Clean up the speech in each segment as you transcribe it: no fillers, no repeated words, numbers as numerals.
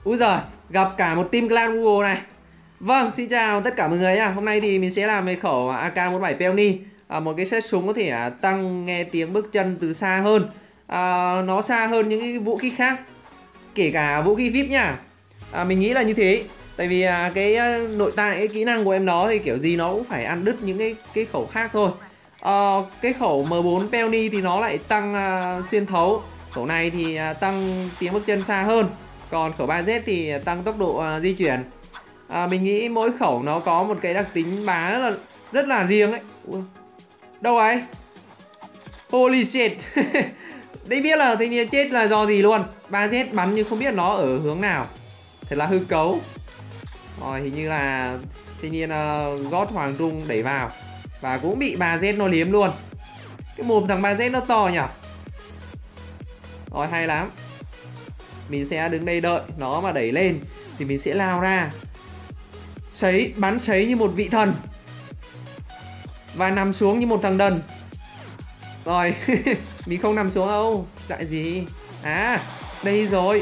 Úi giời, gặp cả một team clan Google này. Vâng, xin chào tất cả mọi người nha. Hôm nay thì mình sẽ làm về khẩu AK-47 Peony, một cái set súng có thể tăng nghe tiếng bước chân từ xa hơn. Nó xa hơn những cái vũ khí khác, kể cả vũ khí VIP nha. Mình nghĩ là như thế. Tại vì cái nội tại, cái kỹ năng của em nó thì kiểu gì nó cũng phải ăn đứt những cái khẩu khác thôi. Cái khẩu M4 Peony thì nó lại tăng xuyên thấu. Khẩu này thì tăng tiếng bước chân xa hơn. Còn khẩu 3Z thì tăng tốc độ di chuyển. Mình nghĩ mỗi khẩu nó có một cái đặc tính bá rất là riêng ấy. Đâu ấy? Holy shit. Đây biết là thanh niên chết là do gì luôn. 3Z bắn nhưng không biết nó ở hướng nào. Thật là hư cấu. Rồi hình như là thanh niên gót Hoàng Trung đẩy vào. Và cũng bị 3Z nó liếm luôn. Cái mồm thằng 3Z nó to nhỉ. Rồi hay lắm. Mình sẽ đứng đây đợi nó mà đẩy lên thì mình sẽ lao ra, bắn sấy như một vị thần và nằm xuống như một thằng đần. Rồi mình không nằm xuống đâu. Tại gì? Đây rồi.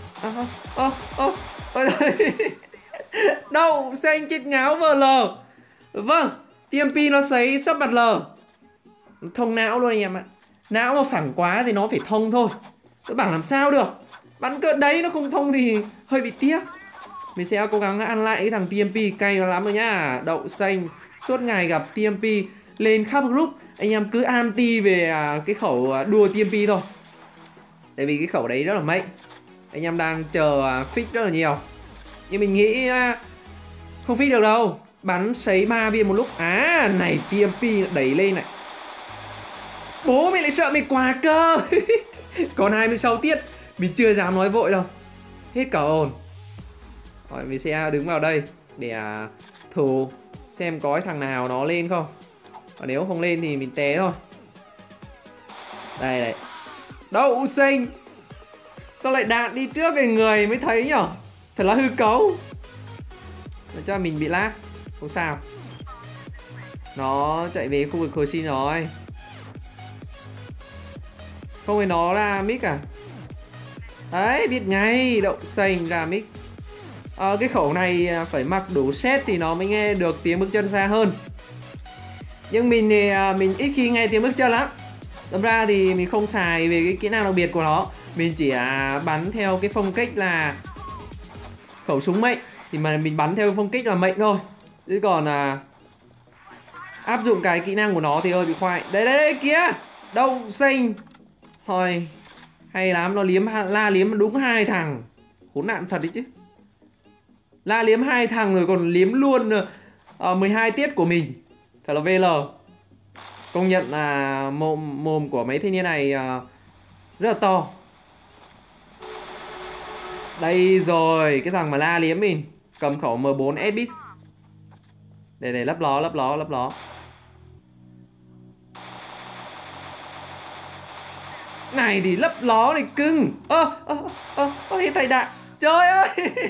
Đậu xanh chết ngáo VL. Vâng, TMP nó sấy sắp mặt L. Thông não luôn anh em ạ. Não mà phẳng quá thì nó phải thông thôi. Tôi bảo làm sao được. Bắn cỡ đấy nó không thông thì hơi bị tiếc. Mình sẽ cố gắng ăn lại cái thằng TMP cay nó lắm rồi nhá. Đậu xanh suốt ngày gặp TMP lên khắp group. Anh em cứ anti về cái khẩu đua TMP thôi. Tại vì cái khẩu đấy rất là mạnh. Anh em đang chờ fix rất là nhiều. Nhưng mình nghĩ không fix được đâu. Bắn sấy 3 viên một lúc. Này TMP đẩy lên này. Bố mày lại sợ mày quá cơ. Còn 26 tiết. Mình chưa dám nói vội đâu. Hết cả ồn. Rồi mình sẽ đứng vào đây để thử xem có cái thằng nào nó lên không. Và nếu không lên thì mình té thôi. Đây này. Đậu xanh. Sao lại đạn đi trước cái người mới thấy nhở. Thật là hư cấu. Để cho mình bị lag. Không sao. Nó chạy về khu vực hồi sinh rồi. Không phải nó ra mic à? Đấy, biết ngay. Đậu xanh ra mic. Cái khẩu này phải mặc đủ set thì nó mới nghe được tiếng bước chân xa hơn. Nhưng mình thì mình ít khi nghe tiếng bước chân lắm. Đâm ra thì mình không xài về cái kỹ năng đặc biệt của nó. Mình chỉ bắn theo cái phong cách là khẩu súng mệnh. Thì mà mình bắn theo phong cách là mệnh thôi. Chứ còn áp dụng cái kỹ năng của nó thì hơi bị khoai. Đây kia. Đậu xanh. Thôi hay lắm, nó la liếm đúng 2 thằng. Khốn nạn thật đấy chứ. La liếm 2 thằng rồi còn liếm luôn 12 tiết của mình. Thật là VL. Công nhận là mồm của mấy thanh niên này rất là to. Đây rồi, cái thằng mà la liếm mình cầm khẩu M4 Edbit. Để lấp ló. Này thì lấp ló này cưng. Hết thầy đạn. Trời ơi.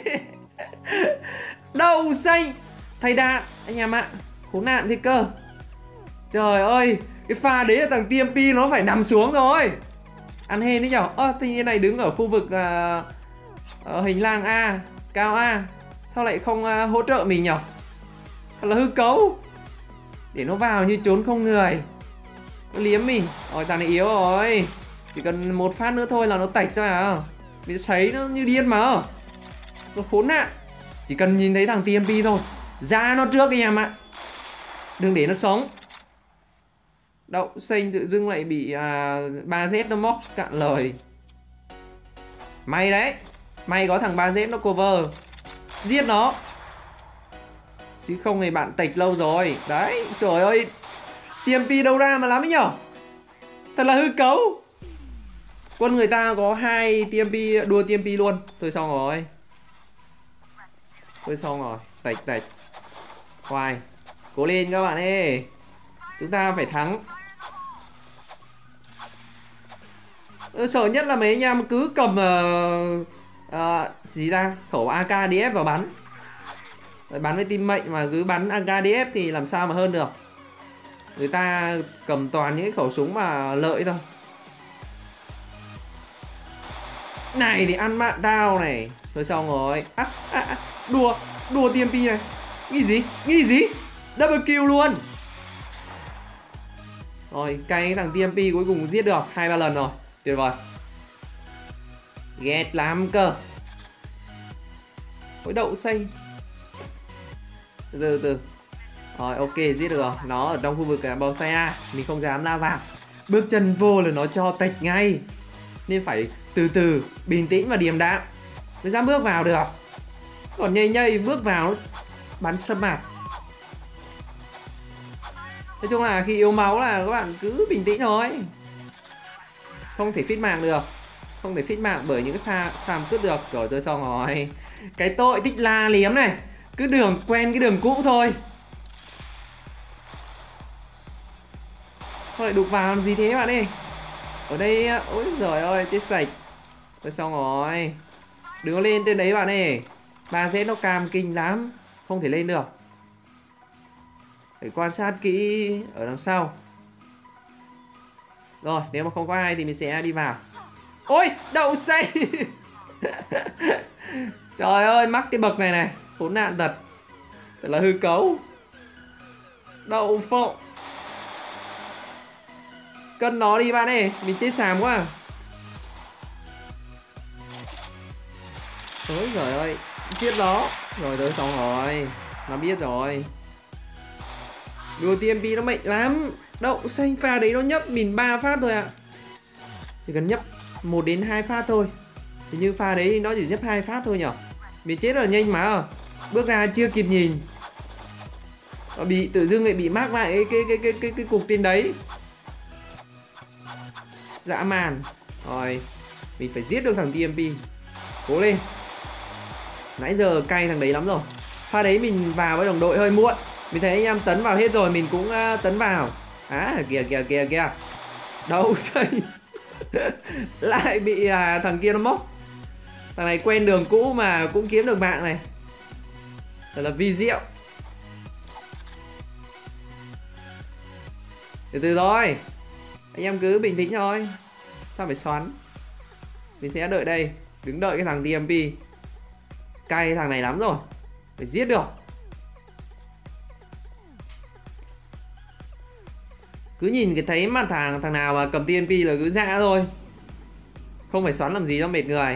Đậu xanh. Thầy đạn anh em ạ. Khốn nạn thế cơ. Trời ơi. Cái pha đấy là thằng TMP nó phải nằm xuống rồi. Ăn hên đấy nhở. Thanh niên này đứng ở khu vực hình lang A, cao A. Sao lại không hỗ trợ mình nhở. Thật là hư cấu. Để nó vào như trốn không người. Nó liếm mình. Rồi thằng này yếu rồi. Chỉ cần một phát nữa thôi là nó tạch thôi à. Mình sấy nó như điên mà. Nó khốn nạn. Chỉ cần nhìn thấy thằng TMP thôi. Ra nó trước đi em ạ. Đừng để nó sống. Đậu xanh tự dưng lại bị 3Z nó móc cạn lời. May đấy. May có thằng 3Z nó cover. Giết nó. Chứ không thì bạn tạch lâu rồi. Đấy, trời ơi. TMP đâu ra mà lắm ấy nhở. Thật là hư cấu. Quân người ta có 2 TMP đua TMP luôn. Thôi xong rồi. Tạch. Hoài. Cố lên các bạn ơi. Chúng ta phải thắng. Sợ nhất là mấy anh em cứ cầm khẩu AKDF vào bắn. Bắn với team mệnh mà cứ bắn AKDF thì làm sao mà hơn được. Người ta cầm toàn những khẩu súng mà lợi thôi. Này thì ăn mạng tao này. Thôi xong rồi. Đùa, đùa TMP này. Nghĩ gì? Nghĩ gì? Double kill luôn. Rồi, cái thằng TMP cuối cùng giết được 2-3 lần rồi. Tuyệt vời. Ghét lắm cơ. Ôi đậu xanh. Từ từ. Rồi ok, giết được rồi. Nó ở trong khu vực bầu xe A, mình không dám lao vào. Bước chân vô là nó cho tạch ngay. Nên phải từ từ, bình tĩnh và điềm đạm mới dám bước vào được. Còn nhây nhây bước vào bắn sâm mặt. Nói chung là khi yếu máu là các bạn cứ bình tĩnh thôi. Không thể phít mạng được. Không thể phít mạng bởi những cái pha xàm cướp được. Rồi tôi xong rồi. Cái tội tích la liếm này. Cứ đường quen cái đường cũ thôi. Sao lại đục vào làm gì thế bạn ơi? Ở đây, ôi giời ơi, chết sạch. Tôi xong rồi. Đừng có lên trên đấy bạn ơi. 3Z nó cam kinh lắm. Không thể lên được. Phải quan sát kỹ ở đằng sau. Rồi, nếu mà không có ai thì mình sẽ đi vào. Ôi, đậu xay. Trời ơi, mắc cái bậc này này. Khốn nạn thật. Thật là hư cấu. Đậu phộng. Cân nó đi bạn ơi. Mình chết xàm quá. Ôi giời ơi. Giết nó. Rồi tôi xong rồi. Nó biết rồi. Đùa TMP nó mạnh lắm. Đậu xanh pha đấy nó nhấp mình 3 phát thôi ạ. Chỉ cần nhấp 1 đến 2 phát thôi. Thì như pha đấy nó chỉ nhấp 2 phát thôi nhở. Mình chết rồi nhanh mà. Bước ra chưa kịp nhìn. Nó bị tự dưng lại bị mắc lại cái cục trên đấy. Dã man. Rồi, mình phải giết được thằng TMP. Cố lên. Nãy giờ cay thằng đấy lắm rồi. Pha đấy mình vào với đồng đội hơi muộn. Mình thấy anh em tấn vào hết rồi, mình cũng tấn vào. Kìa kìa kìa kìa. Đâu xây. Lại bị thằng kia nó móc. Thằng này quen đường cũ mà cũng kiếm được mạng này. Thật là vi diệu. Từ từ thôi. Anh em cứ bình tĩnh thôi. Sao phải xoắn. Mình sẽ đợi đây. Đứng đợi cái thằng TMP. Cay thằng này lắm rồi. Phải giết được. Cứ nhìn cái thấy mặt thằng nào mà cầm TNP là cứ dã thôi. Không phải xoắn làm gì cho mệt người.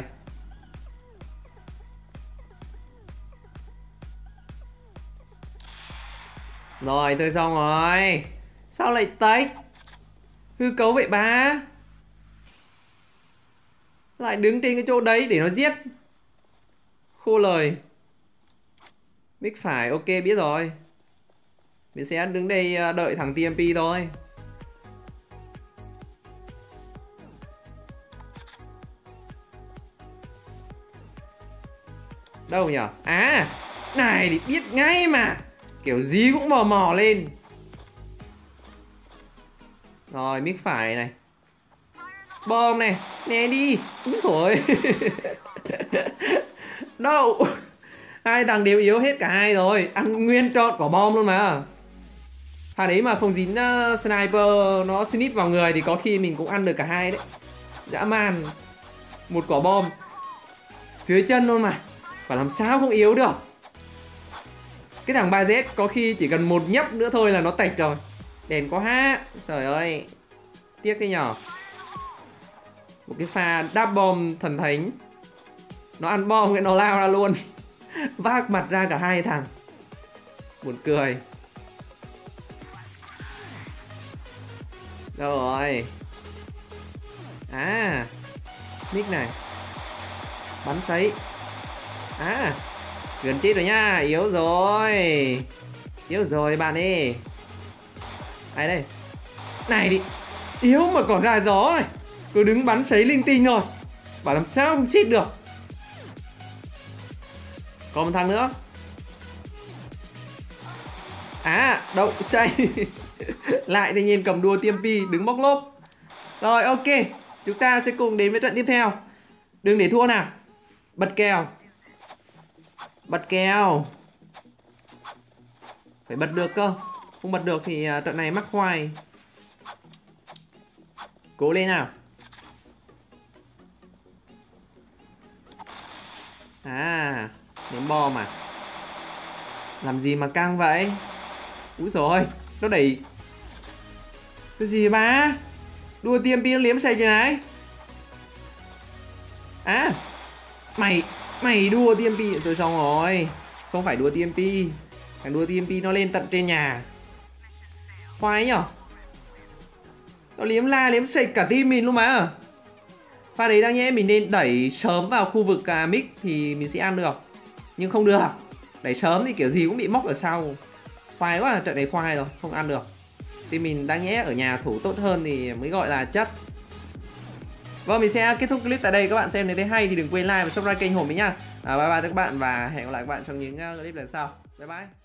Rồi tôi xong rồi. Sao lại tách? Hư cấu vậy ba. Lại đứng trên cái chỗ đấy để nó giết. Khô lời. Mic phải, ok biết rồi. Mình sẽ đứng đây đợi thằng TMP thôi. Đâu nhỉ? Này thì biết ngay mà. Kiểu gì cũng mò mò lên. Rồi mic phải này. Bom này. Nè đi. Úi dồi. Đâu. Hai thằng đều yếu hết cả hai rồi. Ăn nguyên trọn quả bom luôn mà. Thằng đấy mà không dính sniper nó snip vào người thì có khi mình cũng ăn được cả hai đấy. Dã man. Một quả bom dưới chân luôn mà. Và làm sao không yếu được. Cái thằng 3Z có khi chỉ cần một nhấp nữa thôi là nó tạch rồi. Đèn có hát. Trời ơi. Tiếc thế nhở. Một cái pha đáp bom thần thánh. Nó ăn bom cái nó lao ra luôn. Vác mặt ra cả hai thằng. Buồn cười. Đâu rồi. Mic này. Bắn sấy. Gần chết rồi nha. Yếu rồi. Yếu rồi bạn ơi. Ai đây? Này đi. Yếu mà còn ra gió này. Cứ đứng bắn sấy linh tinh rồi. Bảo làm sao không chết được. Còn một thằng nữa. Đậu xay. Lại tự nhiên cầm đua TMP đứng bóc lốp. Rồi ok. Chúng ta sẽ cùng đến với trận tiếp theo. Đừng để thua nào. Bật kèo. Bật kèo. Phải bật được cơ. Không bật được thì trận này mắc hoài. Cố lên nào. À, ném bom à? Làm gì mà căng vậy? Úi dồi, nó đẩy. Cái gì mà? Đua TMP nó liếm sạch như này. À, mày đua TMP. Tôi xong rồi. Không phải đua TMP. Thằng đua TMP nó lên tận trên nhà. Khoai nhở? Nó liếm la liếm sạch cả team mình luôn mà. Pha đấy đáng nhẽ mình nên đẩy sớm vào khu vực mix thì mình sẽ ăn được. Nhưng không được. Đẩy sớm thì kiểu gì cũng bị móc ở sau. Khoai quá, trận này khoai rồi, không ăn được. Thì mình đáng nhẽ ở nhà thủ tốt hơn thì mới gọi là chất. Vâng, mình sẽ kết thúc clip tại đây. Các bạn xem nếu thấy hay thì đừng quên like và subscribe kênh Hồn mình nhá. Bye bye các bạn và hẹn gặp lại các bạn trong những clip lần sau. Bye bye.